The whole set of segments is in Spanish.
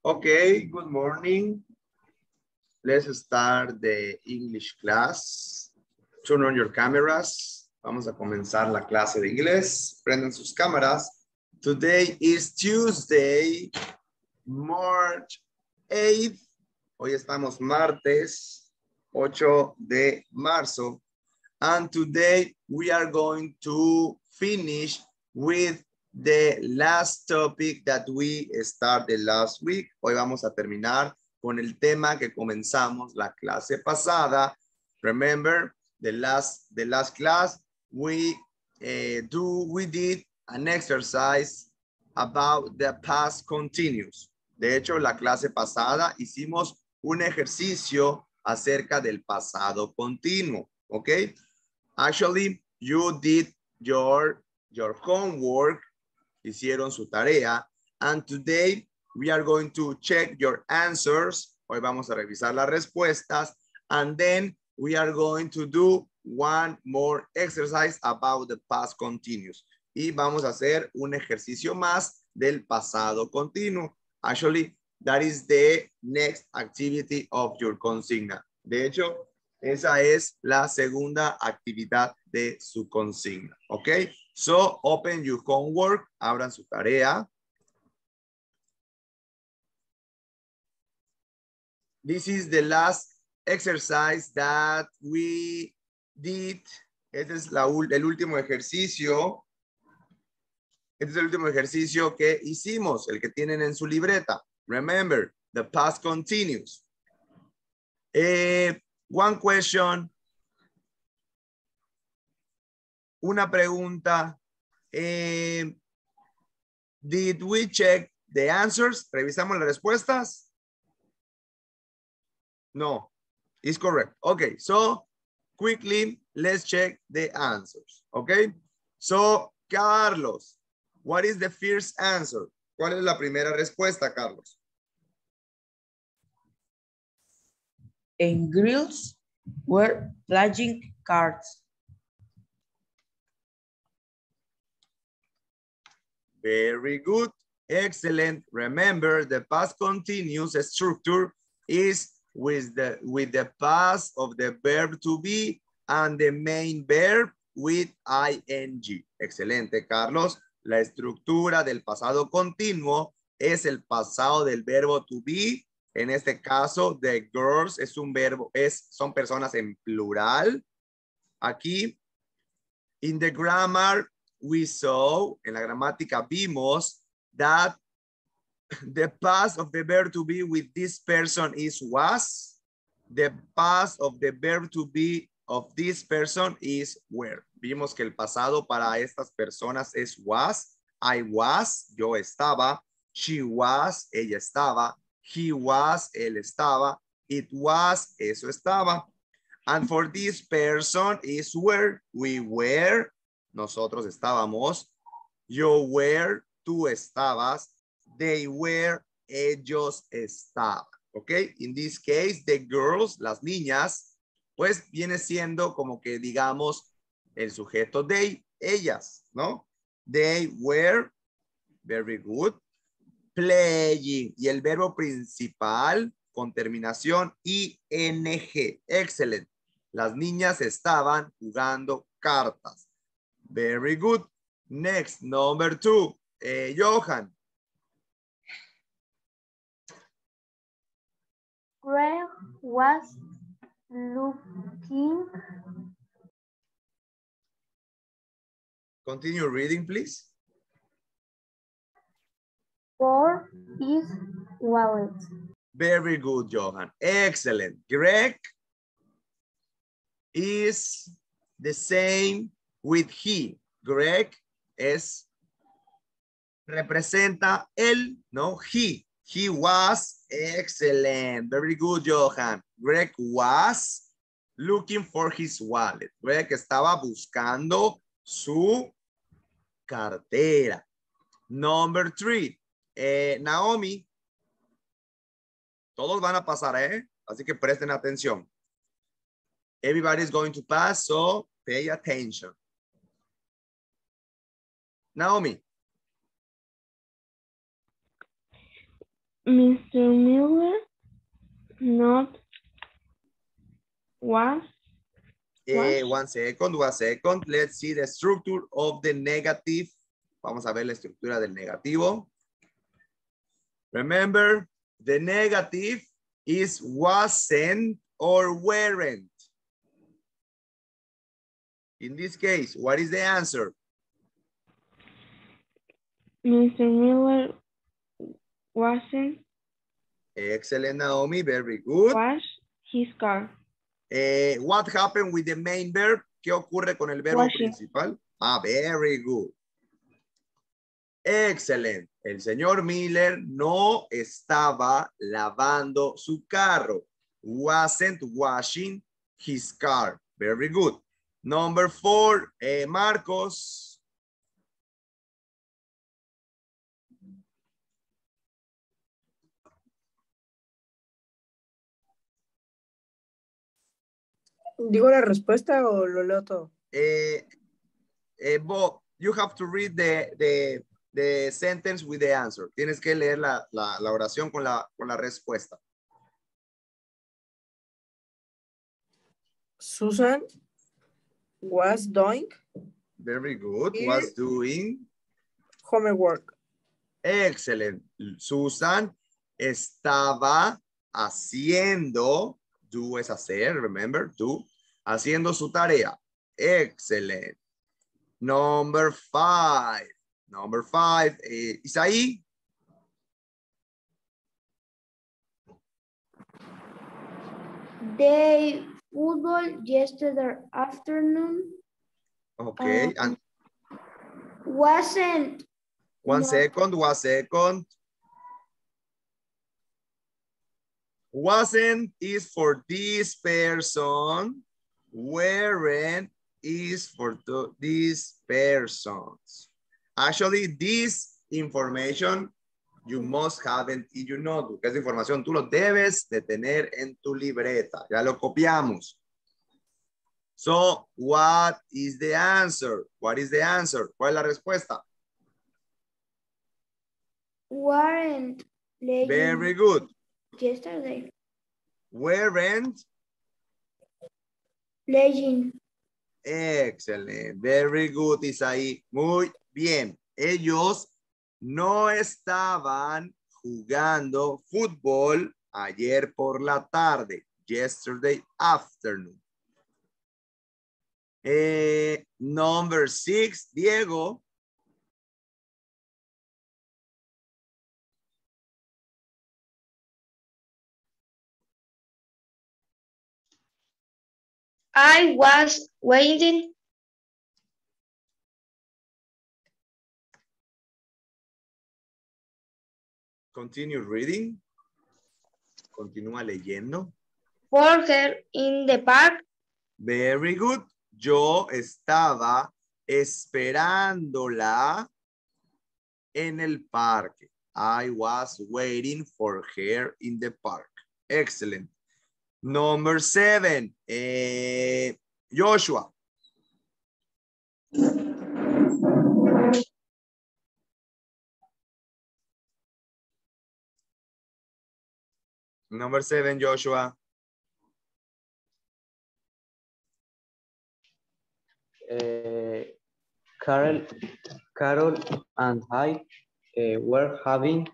Okay, good morning. Let's start the English class. Turn on your cameras. Vamos a comenzar la clase de inglés. Prendan sus cámaras. Today is Tuesday, March 8th. Hoy estamos martes 8 de marzo. And today we are going to finish with the last topic that we started last week. Hoy vamos a terminar con el tema que comenzamos la clase pasada. Remember, the last class we did an exercise about the past continuous. De hecho, la clase pasada hicimos un ejercicio acerca del pasado continuo. Okay? Actually, you did your homework. Hicieron su tarea. And today we are going to check your answers. Hoy vamos a revisar las respuestas. And then we are going to do one more exercise about the past continuous. Y vamos a hacer un ejercicio más del pasado continuo. Actually, that is the next activity of your consigna. De hecho, esa es la segunda actividad de su consigna. ¿Ok? So, open your homework. Abran su tarea. This is the last exercise that we did. Este es el último ejercicio. Este es el último ejercicio que hicimos, el que tienen en su libreta. Remember, the past continues. One question. Una pregunta. Did we check the answers? ¿Revisamos las respuestas? No. It's correct. Okay, so quickly, let's check the answers. Okay? So, Carlos, what is the first answer? ¿Cuál es la primera respuesta, Carlos? And girls were playing cards. Very good. Excellent. Remember, the past continuous structure is with the past of the verb to be and the main verb with ing. Excelente, Carlos. La estructura del pasado continuo es el pasado del verbo to be. En este caso, the girls es un verbo, son personas en plural. Aquí, in the grammar, we saw, en la gramática vimos that the past of the verb to be with this person is was. The past of the verb to be of this person is were. Vimos que el pasado para estas personas es was. I was, yo estaba. She was, ella estaba. He was, él estaba. It was, eso estaba. And for this person is were. We were, nosotros estábamos. You were, tú estabas. They were, ellos estaban. Okay, in this case, the girls, las niñas, pues viene siendo como que digamos el sujeto they, ellas, ¿no? They were, very good, playing. Y el verbo principal con terminación ing, excellent. Las niñas estaban jugando cartas. Very good. Next, number 2. Johan. Greg was looking. Continue reading, please. For his wallet. Very good, Johan. Excellent. Greg is the same with he. Greg representa él, no he. He was excellent. Very good, Johan. Greg was looking for his wallet. Greg estaba buscando su cartera. Number 3. Naomi. Todos van a pasar, ¿eh? Así que presten atención. Everybody is going to pass, so pay attention. Naomi. Mr. Miller not was One second. Let's see the structure of the negative. Vamos a ver la estructura del negativo. Remember, the negative is wasn't or weren't. In this case, what is the answer? Mr. Miller wasn't Excellent, Naomi. Very good. wash his car. What happened with the main verb? ¿Qué ocurre con el verbo Washing. principal? Very good. Excellent. El señor Miller no estaba lavando su carro. Wasn't washing his car. Very good. Number 4, Marcos. ¿Digo la respuesta o lo leo todo? Bob, you have to read the sentence with the answer. Tienes que leer la oración con la respuesta. Susan was doing Very good. Here. Was doing. homework. Excellent. Susan estaba haciendo, do es hacer, remember, do, haciendo su tarea. Excellent. Number 5. Number 5. Isaí. They football yesterday afternoon Okay. And wasn't one no. second. Wasn't is for this person. Weren't is for these persons. Actually, this information you must have it in your notebook. Esa información tú lo debes de tener en tu libreta. Ya lo copiamos. So, what is the answer? What is the answer? ¿Cuál es la respuesta? Weren't playing Very good. yesterday. Weren't. Playing. Excelente. Very good, Isaí. Muy bien. Ellos no estaban jugando fútbol ayer por la tarde. Yesterday afternoon. Number 6, Diego. I was waiting. Continue reading. Continúa leyendo. For her in the park. Very good. Yo estaba esperándola en el parque. I was waiting for her in the park. Excellent. Number 7. Joshua. Number 7, Joshua. Carol and I were having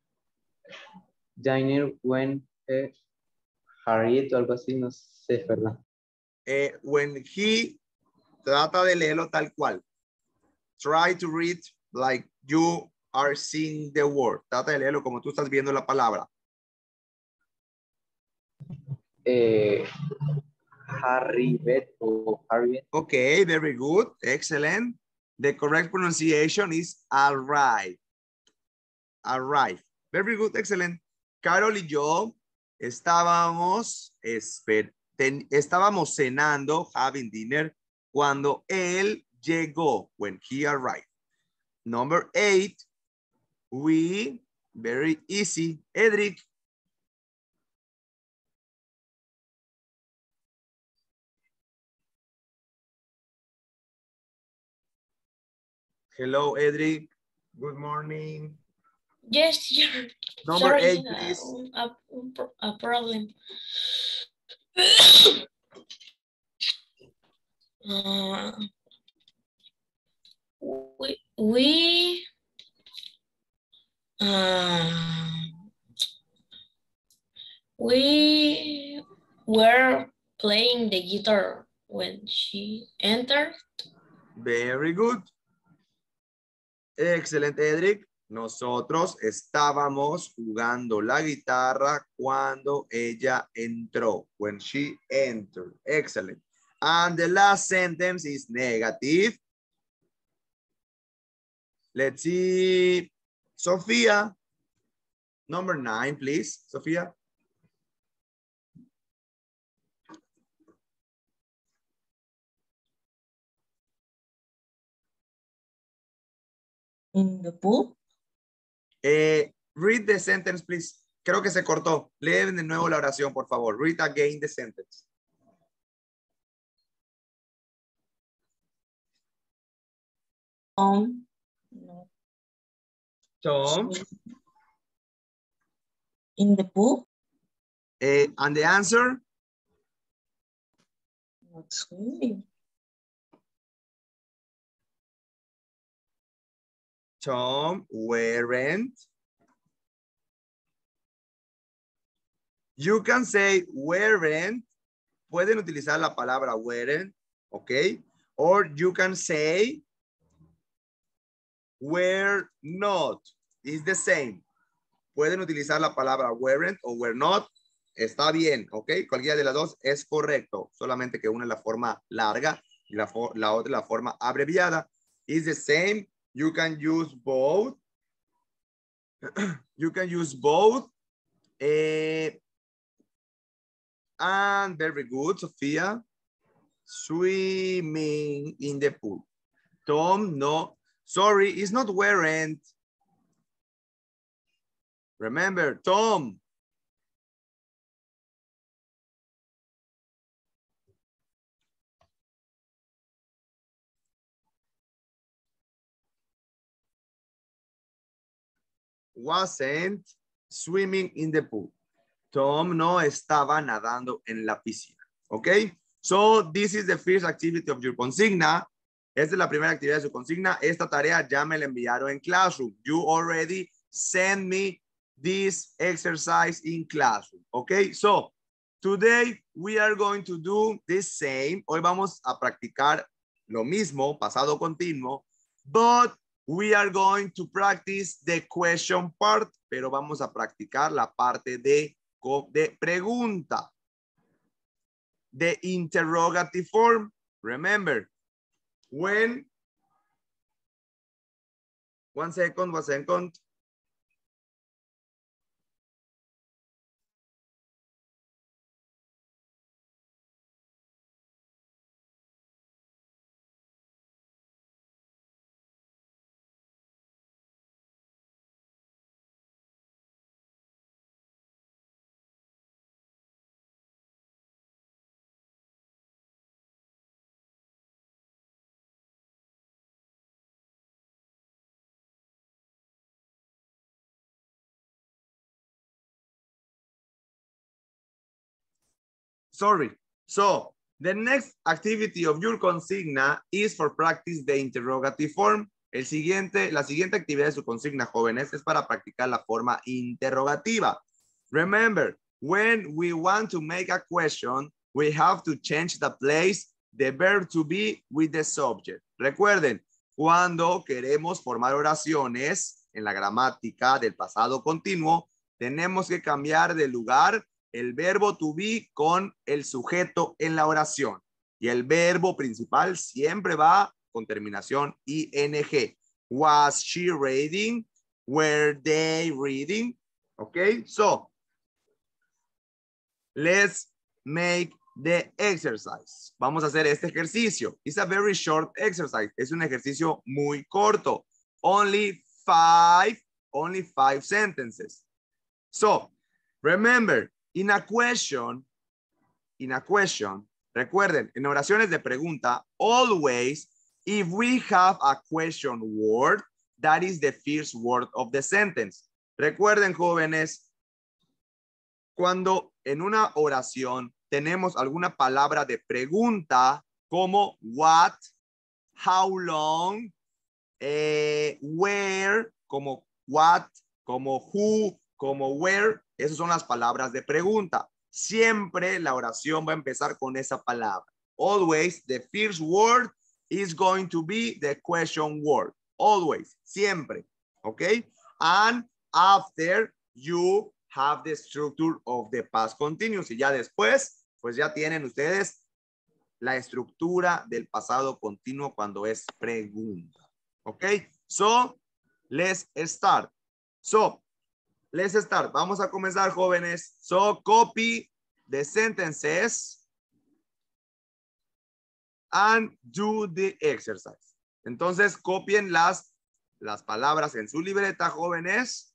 dinner when Harriet o algo así, no sé, ¿verdad? When he, trata de leerlo tal cual. Try to read like you are seeing the word. Trata de leerlo como tú estás viendo la palabra. Harriet o Harriet. Okay, very good. Excellent. The correct pronunciation is arrive. Arrive. Very good. Excellent. Carol y yo estábamos cenando, having dinner, cuando él llegó, when he arrived. Number 8, very easy, Edric. Hello, Edric. Good morning. Yes, teacher. Number Sorry, 8, please. a problem. We were playing the guitar when she entered. Very good. Excelente, Edric. Nosotros estábamos jugando la guitarra cuando ella entró. When she entered. Excellent. And the last sentence is negative. Let's see. Sophia. Number 9, please. Sophia. In the pool. Read the sentence, please. Creo que se cortó. Leen de nuevo la oración, por favor. Read again the sentence. No. Tom. In the pool. And the answer? Not swimming. Tom weren't. You can say weren't. Pueden utilizar la palabra weren't, okay? Or you can say were not. It's the same. Pueden utilizar la palabra weren't o were not. Está bien, ok. Cualquiera de las dos es correcto. Solamente que una es la forma larga y la otra es la forma abreviada. It's the same. You can use both. You can use both. And very good, Sophia. Swimming in the pool. Tom, no. Sorry, it's not weren't. Remember, Tom. Wasn't swimming in the pool. Tom no estaba nadando en la piscina. Okay? So this is the first activity of your consigna. Esta es la primera actividad de su consigna. Esta tarea ya me la enviaron en Classroom. You already sent me this exercise in Classroom. Okay? So today we are going to do the same. Hoy vamos a practicar lo mismo, pasado continuo, but we are going to practice the question part, pero vamos a practicar la parte de pregunta. The interrogative form. Remember, when, one second. Sorry. So the next activity of your consigna is for practice the interrogative form. La siguiente actividad de su consigna, jóvenes, es para practicar la forma interrogativa. Remember, when we want to make a question, we have to change the place, the verb to be with the subject. Recuerden, cuando queremos formar oraciones en la gramática del pasado continuo, tenemos que cambiar de lugar el verbo to be con el sujeto en la oración. Y el verbo principal siempre va con terminación ing. Was she reading? Were they reading? Okay, so let's make the exercise. Vamos a hacer este ejercicio. It's a very short exercise. Es un ejercicio muy corto. Only five sentences. So, remember, in a question, recuerden, en oraciones de pregunta, always, if we have a question word, that is the first word of the sentence. Recuerden, jóvenes, cuando en una oración tenemos alguna palabra de pregunta como what, how long, where, como what, como who, como where, esas son las palabras de pregunta. Siempre la oración va a empezar con esa palabra. Always, the first word is going to be the question word. Always, siempre, okay? And after you have the structure of the past continuous. Y ya después, pues ya tienen ustedes la estructura del pasado continuo cuando es pregunta. Okay, so let's start. Vamos a comenzar, jóvenes. So copy the sentences and do the exercise. Entonces, copien las palabras en su libreta, jóvenes,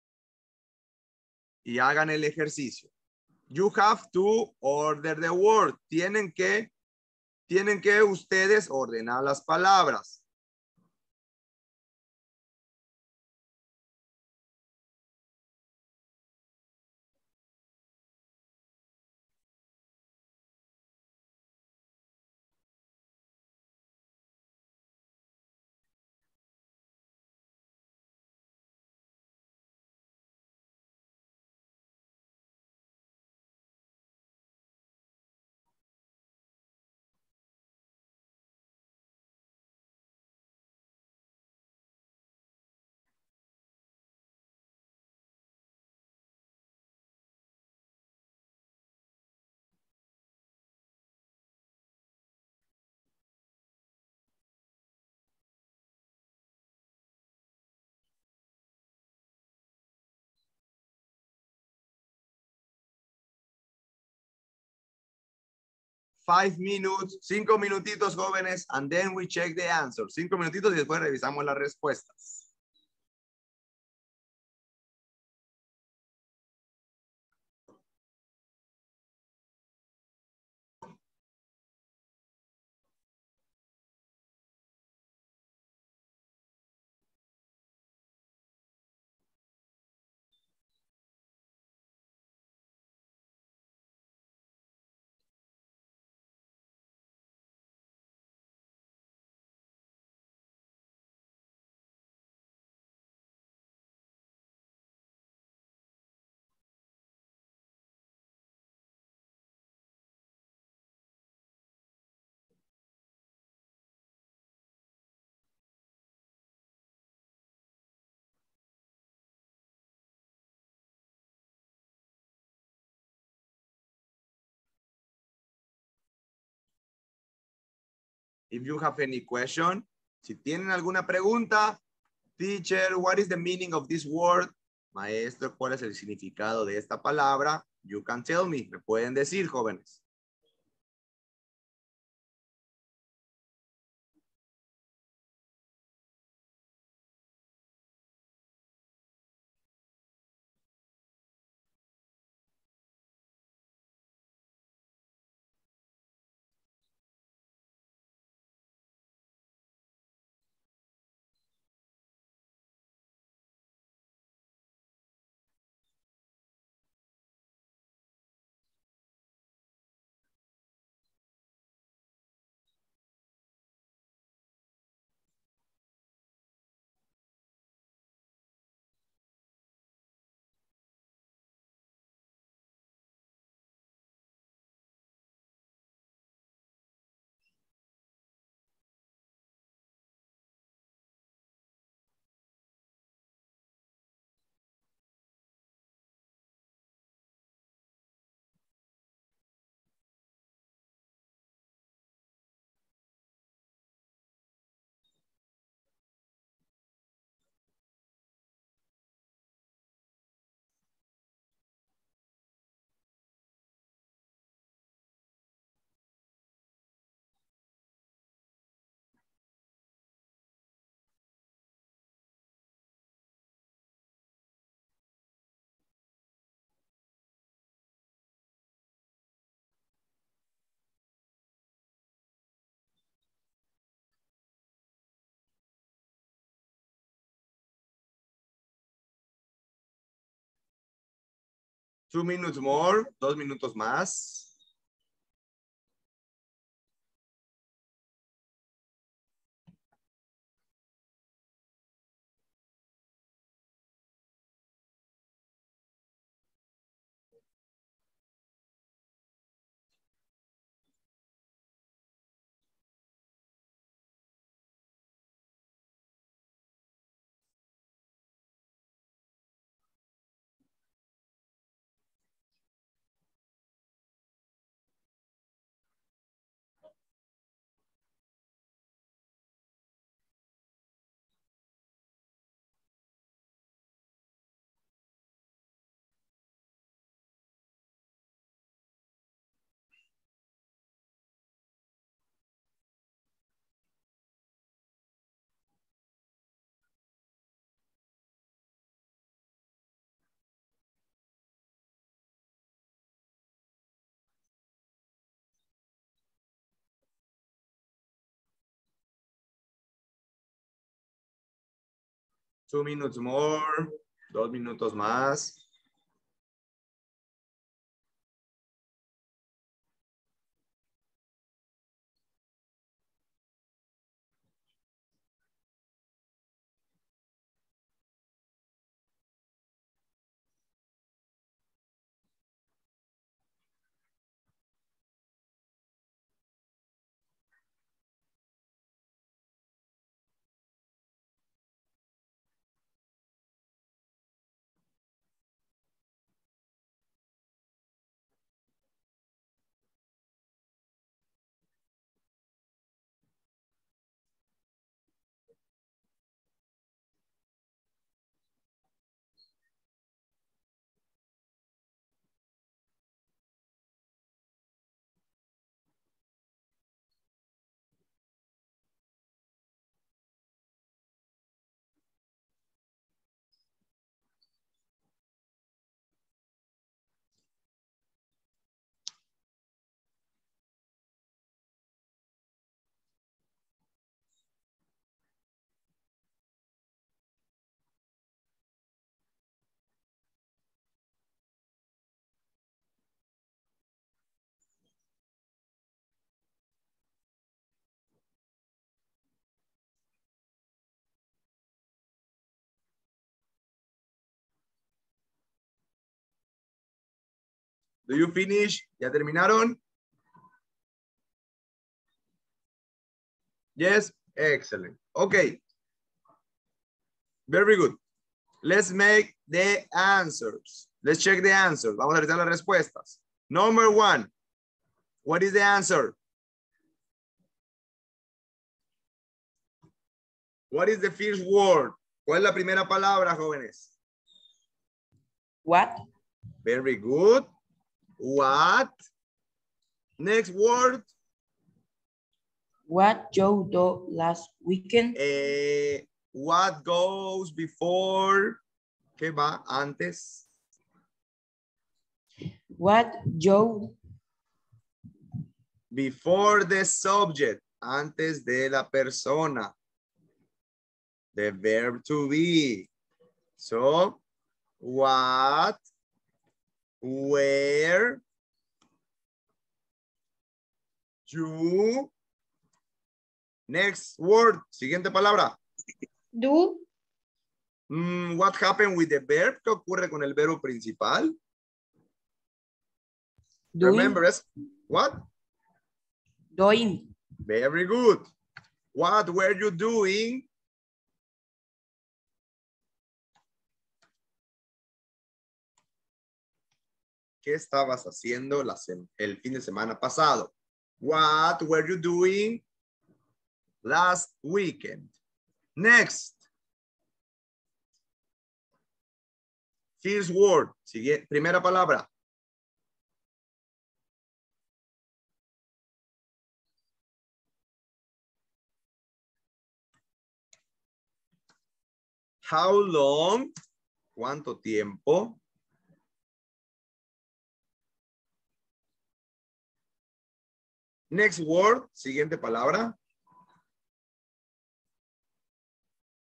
y hagan el ejercicio. You have to order the word. Tienen que ustedes ordenar las palabras. Five minutes, 5 minutitos, jóvenes, and then we check the answer. 5 minutitos y después revisamos las respuestas. If you have any question, si tienen alguna pregunta, teacher, what is the meaning of this word? Maestro, ¿cuál es el significado de esta palabra? You can tell me. Me pueden decir, jóvenes. 2 minutes more, 2 minutos más. Two minutes more, 2 minutos más. Do you finish? ¿Ya terminaron? Yes, excellent. Okay. Very good. Let's make the answers. Let's check the answers. Vamos a revisar las respuestas. Number 1. What is the answer? What is the first word? ¿Cuál es la primera palabra, jóvenes? What? Very good. What? Next word. What you do last weekend? What goes before? ¿Qué va antes? What you Before the subject. Antes de la persona. The verb to be. So, what, where, you. Next word. Siguiente palabra. Do. What happened with the verb? ¿Qué ocurre con el verbo principal? doing, Remember, what? doing, Very good. What were you doing? ¿Qué estabas haciendo el fin de semana pasado? What were you doing last weekend? Next. First word. Primera palabra. How long? ¿Cuánto tiempo? Next word. Siguiente palabra.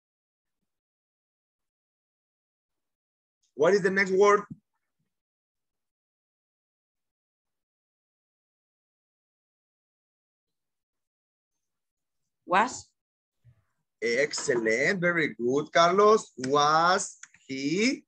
What is the next word? Was. Excellent. Very good, Carlos. Was he?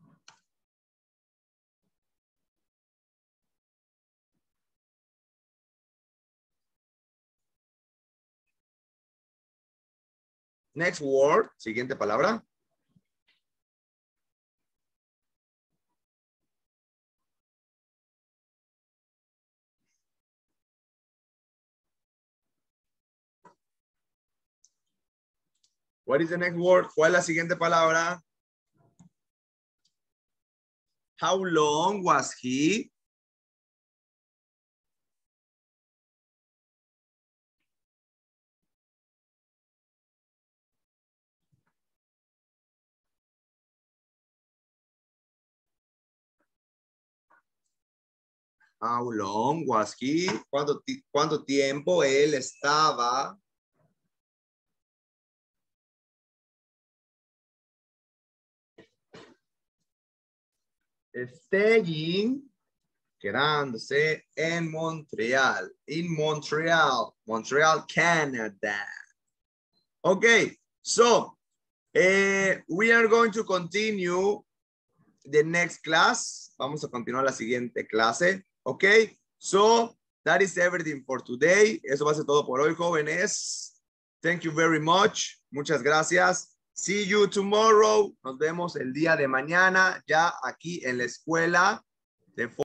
Next word. Siguiente palabra. What is the next word? ¿Cuál es la siguiente palabra? How long was he? How long was he? ¿Cuánto tiempo él estaba? Staying, quedándose en Montreal, Montreal, Canada. Okay, so we are going to continue the next class. Vamos a continuar la siguiente clase. Okay, so that is everything for today. Eso va a ser todo por hoy, jóvenes. Thank you very much. Muchas gracias. See you tomorrow. Nos vemos el día de mañana ya aquí en la escuela de